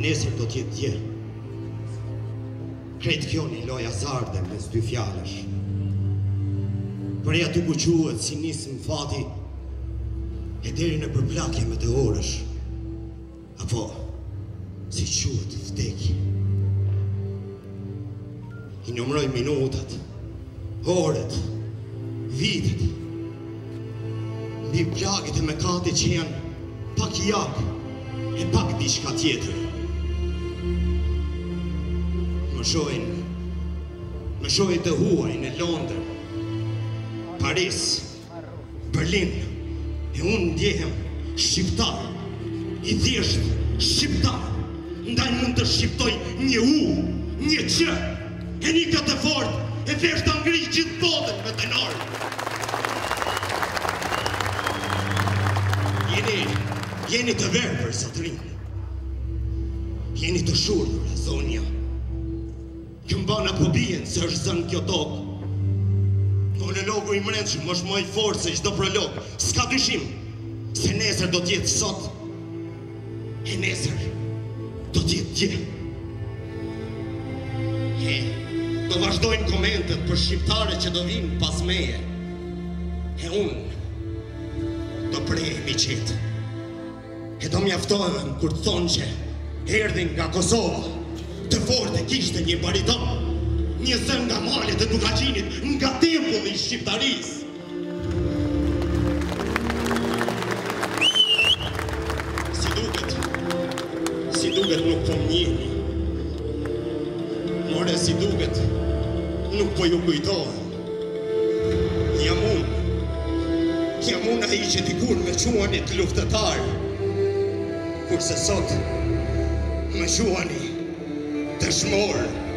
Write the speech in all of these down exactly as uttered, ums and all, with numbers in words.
nesër do t'jetë dje. Kretë kjo një loj azarde mes dy fjallësh. Për e aty ku quhet si nisë më fati, e deri në përplakje me të orësh, apo si quhet vdekje. I numroj minutat, orët, vitet, mbi plagët e mëkatit që janë pak jak e pak diçka tjetër. Më shohin, më shohin të huaj në Londër, Paris, Berlin, e unë ndjehem shqiptar, i thjesht shqiptar, ndaj mund të shqiptoj një u, një që, e një këtë fort, e vesh të ngri gjithë botën me tenor. Jeni, jeni të verbër, Satrinë. Jeni të shurdur, Zonja. Këmbana po bien se është zënë kjo tokë. Monologu i mrenshëm është më i fortë se çdo prolog. S'ka dyshim se nesër do t'jetë sot. E nesër do t'jetë dje. E do vazhdojnë komentet për shqiptare që do vinë pas meje. E unë do prejemi qetë. E do mjaftohem kur të thonë që erdhin nga Kosova, të forte kishte një bariton, një zën nga malet e Dukaqinit, nga tempulli i shqiptarisë. Si duket, si duket nuk po m'njihni. More si duket, nuk po ju kujtohem. Jam unë, jam unë ai që dikur me quanit luftëtar, kurse sot me quani dëshmor.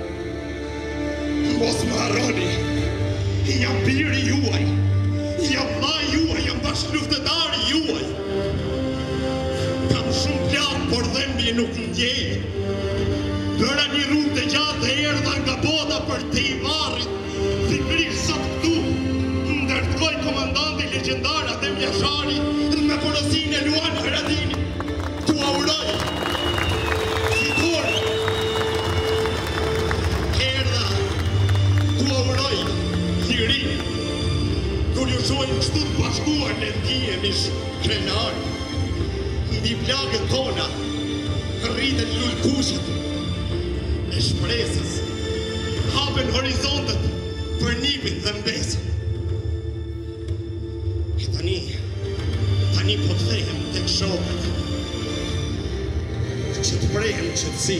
Mos më harroni, jam biri juaj, jam vllai juaj, jam bashkëluftëtari juaj. Kam shumë plak, por dhembi nuk ndjej. Bëra një rrugë të gjatë dhe erdha nga bota për te i varrit. Pikërisht sot këtu, ndërtkoj komandanti legjendar Adem Jashari me porosinë e Luan Haradini. Tu auroj kur ju shojnë kështu të bashkuar në ndihemi shkrenar. Mbi plagët tona rritet lulkushët e shpresës, hapen horizontet për nimin dhe mbesën. E tani, tani po të thehem tek shokët, që të prehem qëtësi,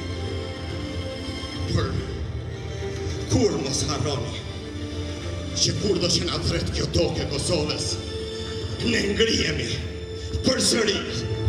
për kur mos harroni që kur do që nga thret kjo tokë e Kosovës, ne ngrihemi për sëri